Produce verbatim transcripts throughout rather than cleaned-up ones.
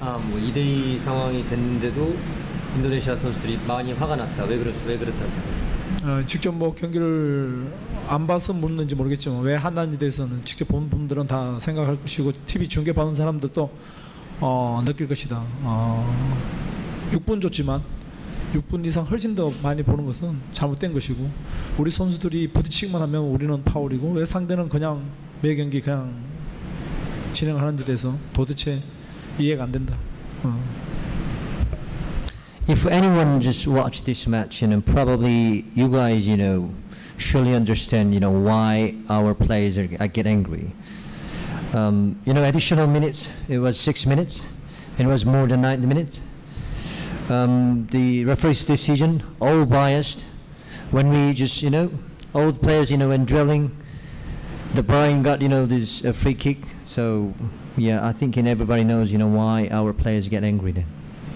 아, 뭐 이 대 이 상황이 됐는데도 인도네시아 선수들이 많이 화가 났다. 왜 그렇 왜 그렇다 생각해요? 어, 직접 뭐 경기를 안 봐서 묻는지 모르겠지만 왜 하나에 대해서는 직접 본 분들은 다 생각할 것이고 티비 중계 보는 사람들도 어, 느낄 것이다. 어, 육 분 줬지만 육 분 이상 훨씬 더 많이 보는 것은 잘못된 것이고 우리 선수들이 부딪히기만 하면 우리는 파울이고 왜 상대는 그냥 매 경기 그냥 진행하는 데 대해서 도대체 이해가 안 된다. 어. If anyone just watched this match, you know, probably you guys, you know, surely understand, you know, why our players are, are get angry. Um, you know, additional minutes, it was six minutes, and it was more than ninety minutes. Um, the referee's decision, all biased. When we just, you know, old players, you know, when drilling, the Brian got, you know, this uh, free kick. So, yeah, I think and everybody knows, you know, why our players get angry then.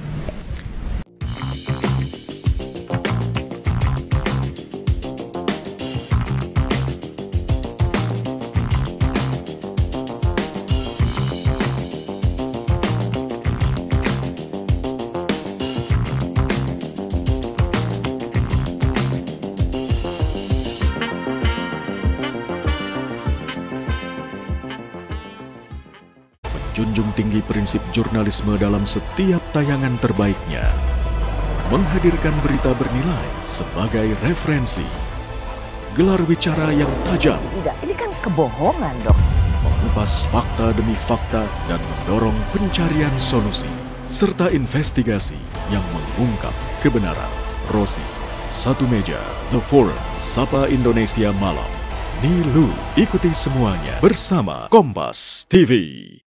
Junjung tinggi prinsip jurnalisme dalam setiap tayangan terbaiknya. Menghadirkan berita bernilai sebagai referensi. Gelar bicara yang tajam. Tidak, ini kan kebohongan dong. Mengupas fakta demi fakta dan mendorong pencarian solusi. Serta investigasi yang mengungkap kebenaran. Rosi, Satu Meja, The Forum, Sapa Indonesia Malam. Nilu, ikuti semuanya bersama Kompas T V.